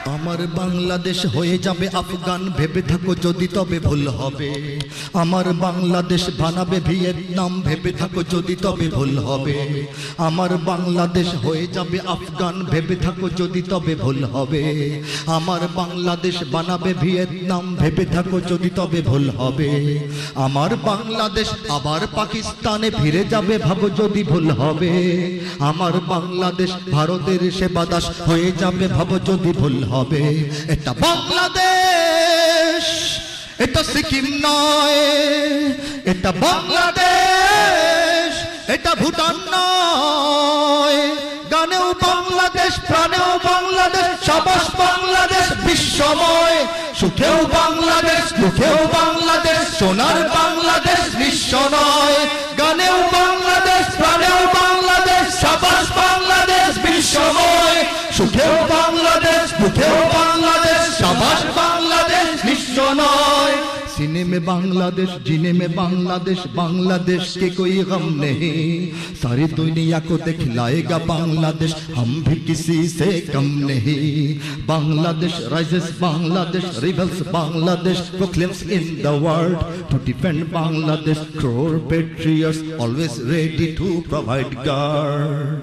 আমার বাংলাদেশ হয়ে যাবে আফগান, ভেবে থাকো যদি তবে ভুল হবে। আমার বাংলাদেশ বানাবে ভিয়েতনাম, ভেবে থাকো যদি তবে ভুল হবে। আমার বাংলাদেশ হয়ে যাবে আফগান, ভেবে থাকো যদি তবে ভুল হবে। আমার বাংলাদেশ বানাবে ভিয়েতনাম, ভেবে থাকো যদি তবে ভুল হবে। আমার বাংলাদেশ আবার পাকিস্তানে ফিরে যাবে, ভাবো যদি ভুল হবে। আমার বাংলাদেশ ভারতের সেবাদাস হয়ে যাবে, ভাবো যদি ভুল হবে। এটা বাংলাদেশ, এটা সিকিম নয়। এটা বাংলাদেশ, এটা ভুটান নয়। গানেও বাংলাদেশ, প্রাণেও বাংলাদেশ, সাবাস বাংলাদেশ বিশ্বময়। সুখেও বাংলাদেশ, দুঃখেও বাংলাদেশ, সোনার বাংলাদেশ নিঃস্ব নয়। গানেও বাংলাদেশ, প্রাণেও বাংলাদেশ, সাবাস বাংলাদেশ বিশ্বময়। সুখেও বাংলাদেশ, দুঃখেও বাংলাদেশ, সাবাস বাংলাদেশ নিঃস্ব নয়। सीने में बांग्लादेश, जीने में बांग्लादेश, बांग्लादेश के कोई गम नहीं। सारी दुनिया को दिखलाएगा बांग्लादेश, हम भी किसी से कम नहीं। Bangladesh rises, Bangladesh rebels, Bangladesh proclaims in the world to defend Bangladesh. Crore patriots always ready to provide guard.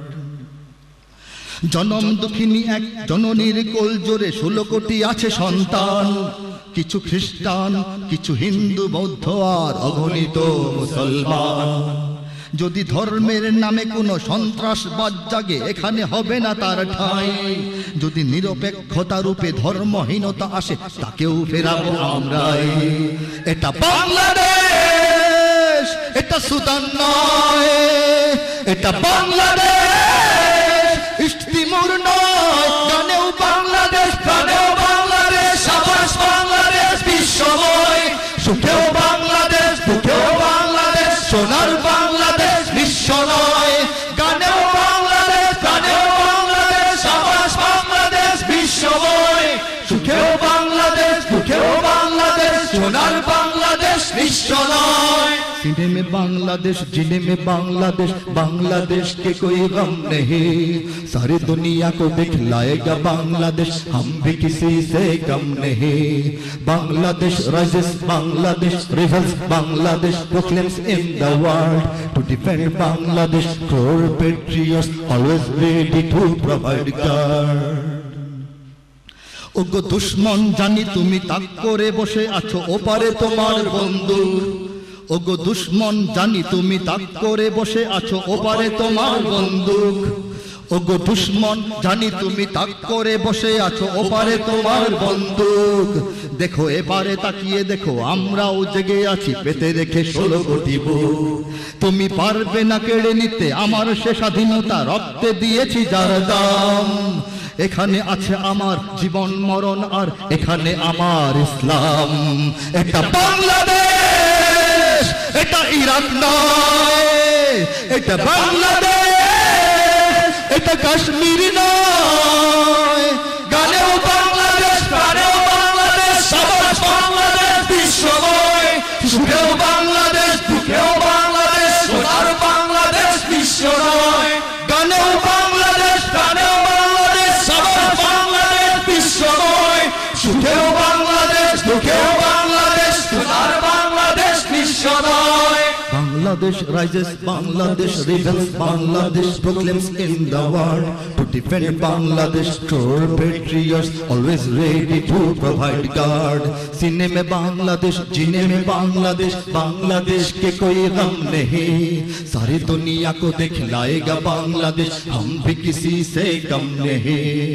জনম দুঃখিনী এক জননীর কোল জোরে 16 কোটি আছে সন্তান। কিছু খ্রিস্টান, কিছু হিন্দু, বৌদ্ধ আর অগণিত মুসলমান। যদি ধর্মের নামে কোনো সন্ত্রাসবাদ জাগে, এখানে হবে না তার ঠাঁই। যদি নিরপেক্ষতা রূপে ধর্মহীনতা আসে, তাকেও ফেরাবো আমরাই। এটা বাংলাদেশ, এটা সুদান নয়। এটা বাংলাদেশ, ইস্ট তিমুর নয়। গানেও বাংলাদেশ, প্রাণেও বাংলাদেশ, সাবাস বাংলাদেশ বিশ্বময়। সুখেও বাংলাদেশ, দুঃখেও বাংলাদেশ, সোনার বাংলাদেশ নিঃস্ব নয়। গানেও বাংলাদেশ, প্রাণেও বাংলাদেশ, সাবাস বাংলাদেশ বিশ্বময়। সুখেও বাংলাদেশ, দুঃখেও বাংলাদেশ, সোনার বাংলাদেশ নিঃস্ব নয়। सीने में बांग्लादेश, जीने में बांग्लादेश, बांग्लादेश के कोई गम नहीं। सारी दुनिया को दिखलाएगा बांग्लादेश, हम भी किसी से कम नहीं। Bangladesh rises, Bangladesh rebels, Bangladesh proclaims in the world to defend Bangladesh. Crore patriots always ready to provide guard. ওগো দুশ্মন জানি তুমি তাক করে বসে আছো, ওপারে তোমার বন্ধু। ওগো দুশ্মন জানি তুমি তাক করে বসে আছো, ওপারে তোমার বন্দুক। ওগো দুশ্মন জানি তুমি তাক করে বসে আছো, ওপারে তোমার বন্দুক। দেখো এবারে তাকিয়ে দেখো, আমরাও জেগে আছি পেতে রেখে 16 কোটি বুক। তুমি পারবে না কেড়ে নিতে আমার সে স্বাধীনতা, রক্তে দিয়েছি যার দাম। এখানে আছে আমার জীবন মরণ, আর এখানে আমার ইসলাম। এটা বাংলাদেশ, এটা ইরাক নয়। এটা বাংলাদেশ, এটা কাশ্মীর নয়। গানেও বাংলাদেশ, প্রাণেও বাংলাদেশ, সাবাস বাংলাদেশ বিশ্বময়। সুখেও বাংলাদেশ, দুঃখেও বাংলাদেশ, সোনার বাংলাদেশ বিশ্ব নয়। গানেও বাংলাদেশ, প্রাণেও বাংলাদেশ, সাবাস বাংলাদেশ বিশ্বময়। সুখেও বাংলাদেশ, দুঃখেও বাংলাদেশ, সোনার বাংলাদেশ বিশ্ব নয়। Bangladesh rises, Bangladesh rebels, Bangladesh proclaims in the world to defend Bangladesh. Crore patriots always ready to provide guard. सीने में बांग्लादेश, जीने में बांग्लादेश, बांग्लादेश के कोई गम नहीं। सारी दुनिया को दिखलाएगा बांग्लादेश, हम भी किसी से कम नहीं।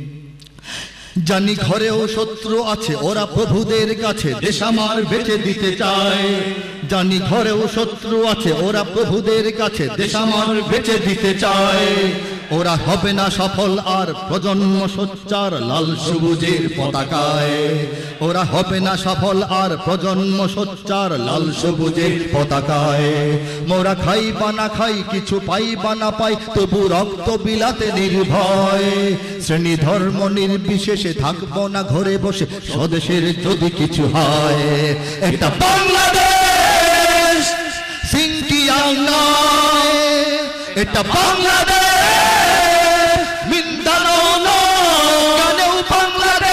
জানি ঘরেও শত্রু আছে, ওরা প্রভুদের কাছে দেশ আমার বেঁচে দিতে চায়। জানি ঘরেও শত্রু আছে, ওরা প্রভুদের কাছে দেশ আমার বেঁচে দিতে চায়। ওরা হবে না সফল আর প্রজন্ম সোচ্চার লাল সবুজের পতাকায়। ওরা হবে না সফল আর প্রজন্ম সোচ্চার লাল সবুজের পতাকায়। মোরা খাই বা না খাই, কিছু পাই বা না পাই, তবু রক্ত বিলাতে নির্ভয়। শ্রেণী ধর্ম নির্বিশেষে থাকবো না ঘরে বসে, স্বদেশের যদি কিছু হয়। এটা বাংলাদেশ, সিংকিয়াং নয়। এটা বাংলাদেশ, মিন্দানো নয়। গানেও বাংলাদেশ,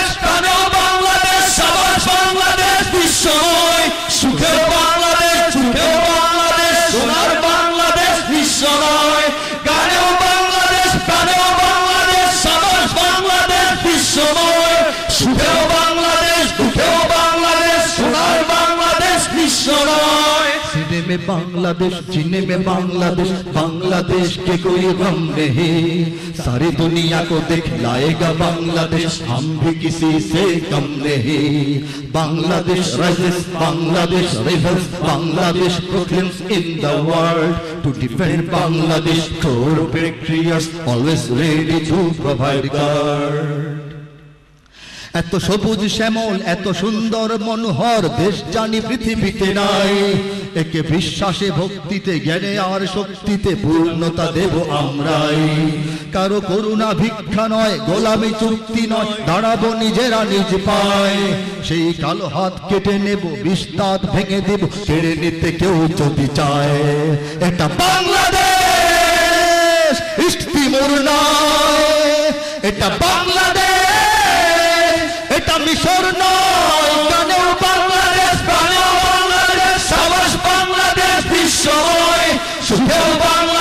में बांग्लादेश, जीने में बांग्लादेश, बांग्लादेश के कोई गम नहीं। सारी दुनिया को दिखलाएगा बांग्लादेश, हम भी किसी से कम नहीं। Bangladesh rises, Bangladesh rivers, Bangladesh proclaims in the world to defend Bangladesh. Core patriots always ready to provide guard. এত সবুজ শ্যামল, এত সুন্দর মনোহর দেশ জানি পৃথিবীতে নাই। একে বিশ্বাসে ভক্তিতে জ্ঞানে আর শক্তিতে পূর্ণতা দেব আমরাই। কারো করুণা ভিক্ষা নয়, গোলামি চুক্তি নয়, দাঁড়াবো নিজেরা নিজ পায়। সেই কালো হাত কেটে নেব, বিস্তার ভেঙে দেব, কেড়ে নিতে কেউ যদি চায়। এটা বাংলাদেশ, ইস্ট তিমুর নয়। এটা বাংলাদেশ, এটা মিশর নয়। গানেও বাংলাদেশ, প্রাণেও বাংলাদেশ, সাবাস বাংলাদেশ, বিশ্বময় সুখেও বাংলাদেশ।